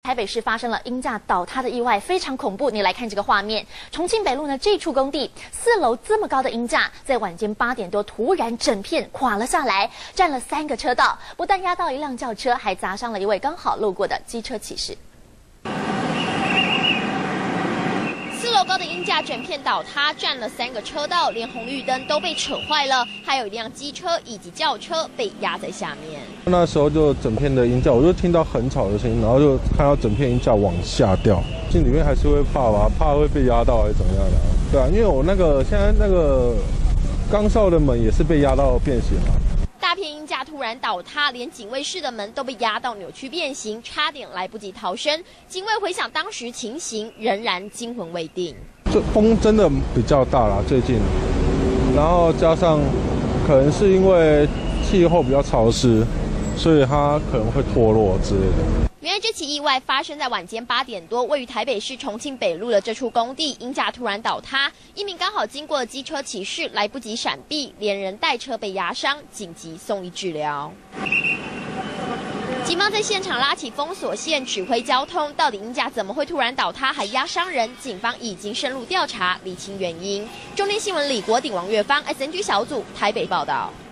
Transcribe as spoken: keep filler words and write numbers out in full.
台北市发生了鹰架倒塌的意外，非常恐怖。你来看这个画面，重庆北路呢这处工地四楼这么高的鹰架，在晚间八点多突然整片垮了下来，占了三个车道，不但压到一辆轿车，还砸伤了一位刚好路过的机车骑士。 四楼高的鹰架整片倒塌，占了三个车道，连红绿灯都被扯坏了，还有一辆机车以及轿车被压在下面。 那时候就整片的鹰架，我就听到很吵的声音，然后就看到整片鹰架往下掉，进里面还是会怕吧，怕会被压到还是怎么样的？对啊，因为我那个现在那个岗哨的门也是被压到变形了。 大片鹰架突然倒塌，连警卫室的门都被压到扭曲变形，差点来不及逃生。警卫回想当时情形，仍然惊魂未定。 这风真的比较大啦，最近，然后加上可能是因为气候比较潮湿，所以它可能会脱落之类的。 原来这起意外发生在晚间八点多，位于台北市重庆北路的这处工地，鹰架突然倒塌，一名刚好经过的机车骑士来不及闪避，连人带车被压伤，紧急送医治疗。警方在现场拉起封锁线，指挥交通。到底鹰架怎么会突然倒塌，还压伤人？警方已经深入调查，厘清原因。中天新闻李国鼎、王月芳 S N G 小组台北报道。